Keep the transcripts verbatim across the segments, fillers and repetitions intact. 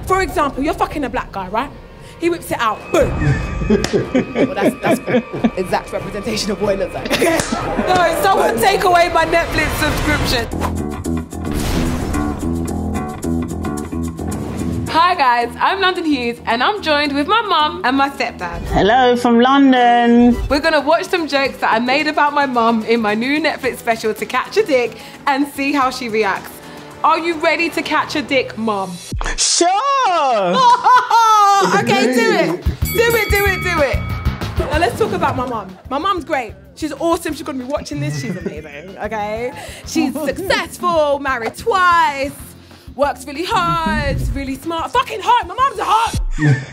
For example, you're fucking a black guy, right? He whips it out, boom. Well, that's, that's exact representation of what it looks like, okay? No, someone take away my Netflix subscription. Hi guys, I'm London Hughes and I'm joined with my mum and my stepdad. Hello from London. We're gonna watch some jokes that I made about my mum in my new Netflix special To Catch a Dick and see how she reacts. Are you ready to catch a dick, mum? Sure. Okay, do it. Do it, do it, do it. Now let's talk about my mum. My mum's great. She's awesome. She's gonna be watching this. She's amazing, okay? She's successful, married twice, works really hard, really smart. Fucking hot. My mum's hot.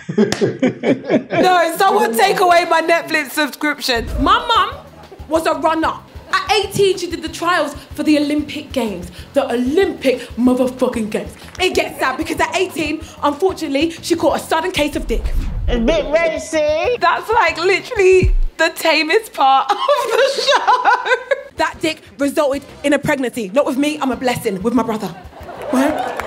No, someone take away my Netflix subscription. My mum was a runner. At eighteen, she did the trials for the Olympic Games. The Olympic motherfucking Games. It gets sad because at eighteen, unfortunately, she caught a sudden case of dick. A bit racy. That's like literally the tamest part of the show. That dick resulted in a pregnancy. Not with me, I'm a blessing. With my brother. Right?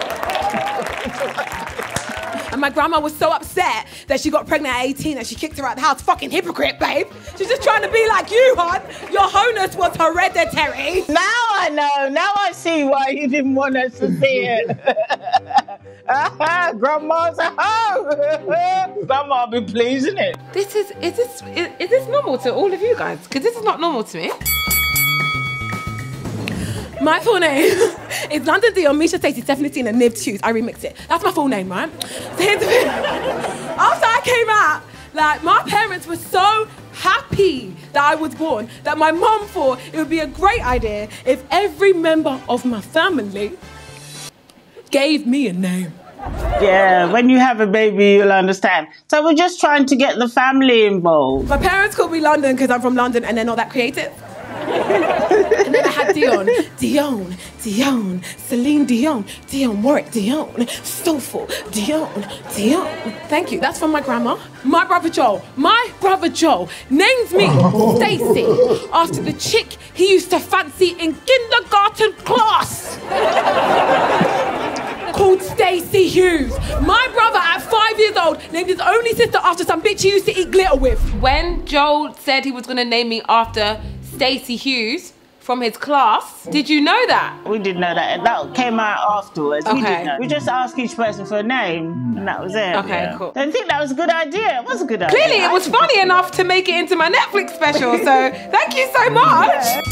And my grandma was so upset that she got pregnant at eighteen that she kicked her out the house. Fucking hypocrite, babe. She's just trying to be like you, hon. Your honus was hereditary. Now I know. Now I see why you didn't want us to see it. Grandma's a hoe. Grandma'll be pleased, isn't it? This is, is this, is, is this normal to all of you guys? Because this is not normal to me. My full name is London Dion, Misha Stacey, Stephanie Tina, Nib Hughes. I remixed it. That's my full name, right? So here's the thing. After I came out, like, my parents were so happy that I was born that my mum thought it would be a great idea if every member of my family gave me a name. Yeah, when you have a baby, you'll understand. So we're just trying to get the family involved. My parents called me London because I'm from London and they're not that creative. And then I had Dion, Dion, Dion, Celine Dion, Dion Warwick, Dion, Soulful, Dion, Dion. Thank you, that's from my grandma. My brother Joel, my brother Joel named me Stacey after the chick he used to fancy in kindergarten class. Called Stacey Hughes. My brother at five years old named his only sister after some bitch he used to eat glitter with. When Joel said he was gonna name me after Stacey Hughes from his class. Did you know that? We didn't know that. That came out afterwards. Okay. We didn't know. We just asked each person for a name, and that was it. Okay, yeah. cool. Don't think that was a good idea. It was a good idea. Clearly, it was funny enough to make it into my Netflix special, so thank you so much.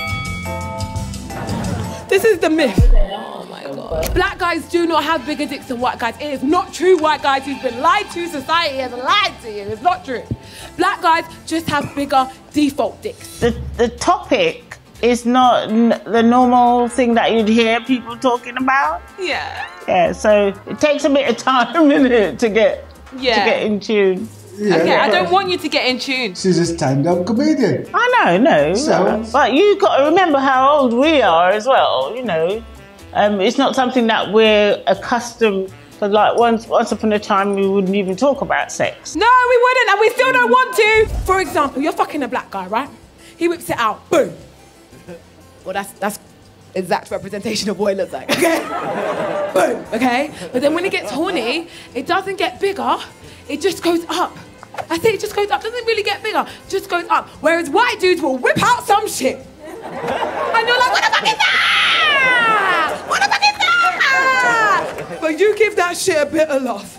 This is the myth. Oh my God. Black guys do not have bigger dicks than white guys. It is not true, white guys. You've been lied to. Society has lied to you. It's not true. Black guys just have bigger default dicks. The, the topic is not n the normal thing that you'd hear people talking about. Yeah. Yeah, so it takes a bit of time, innit, to get, yeah. to get in tune. Yeah, okay, I don't want you to get in tune. She's a stand-up comedian. I know, no. So, but you've got to remember how old we are as well, you know. Um, it's not something that we're accustomed to. Like once, once upon a time, we wouldn't even talk about sex. No, we wouldn't, and we still don't want to. For example, you're fucking a black guy, right? He whips it out, boom. Well, that's, that's exact representation of what it looks like, okay? Boom, okay? But then when it gets horny, it doesn't get bigger, it just goes up. I think it just goes up, doesn't really get bigger, just goes up. Whereas white dudes will whip out some shit. And you're like, what the fuck is that? What the fuck is that? But you give that shit a bit of love.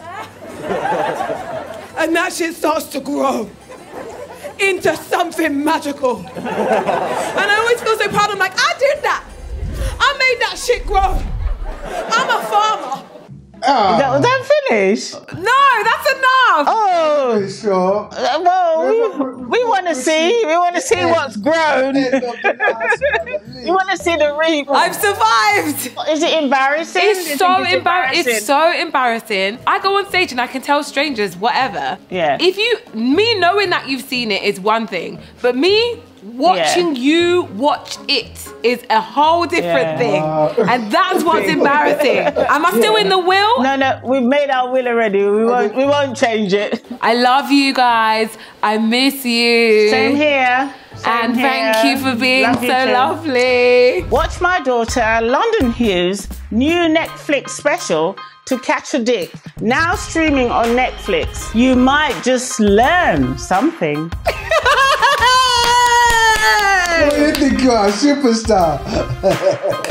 And that shit starts to grow into something magical. And I always feel so proud, I'm like, I did that. I made that shit grow. I'm a farmer. Ah. That, was that finished? No, that's enough. Oh, sure. Uh, well, we, we want to see. We want to see what's grown. We want to see the reap. I've survived. Is it embarrassing? It's so embarrassing. It's so embarrassing. I go on stage and I can tell strangers whatever. Yeah. If you, me knowing that you've seen it is one thing, but me watching yeah. you watch it is a whole different yeah. thing. Uh, and that's what's embarrassing. Am I still yeah. in the will? No, no, we've made our will already. We won't, we won't change it. I love you guys. I miss you. Same here. Same and here. thank you for being love so lovely. Watch my daughter, London Hughes' new Netflix special, To Catch a Dick, now streaming on Netflix. You might just learn something. You think you are a superstar?